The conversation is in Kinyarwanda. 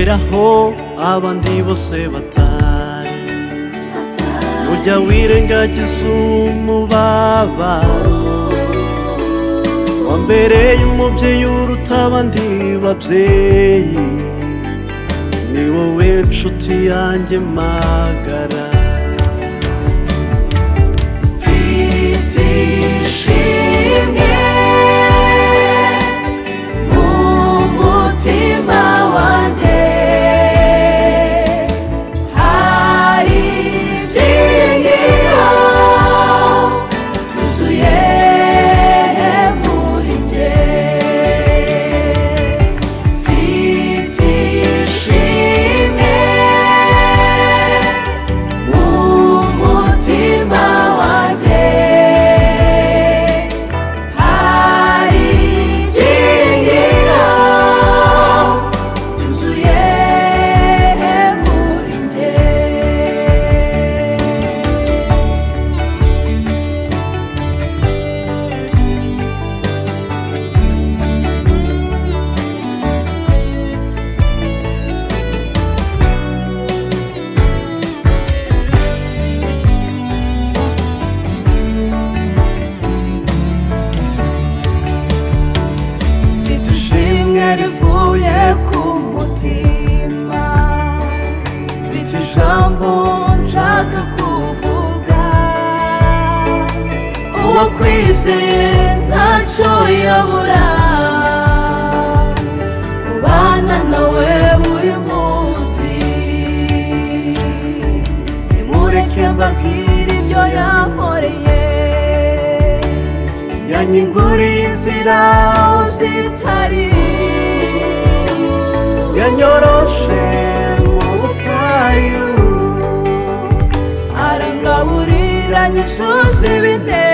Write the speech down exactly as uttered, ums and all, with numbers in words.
ngeraho abandi bose batari, ujya wirengagiza umubabaro wambereye umubyeyi uruta abandi babyeyi, ni wowe nshuti yanjye magara. Mfite ishimwe mu mutima wanjye, hari ibyiringiro byuzuye muri njye. Mfite ishimwe mu mutima wanjye, hari ibyiringiro byuzuye muri njye. Mfite ishimwe rivuye ku mutima, mfite ijambo nshaka kuvuga, uwakwizeye ntacyo yabura, ubana nawe buri munsi. Nimureke mbabwire ibyo yankoreye, yanyiguriye inzira aho zitari, yanyoroshe mu butayu, arangaburira nyuzuza ibintego.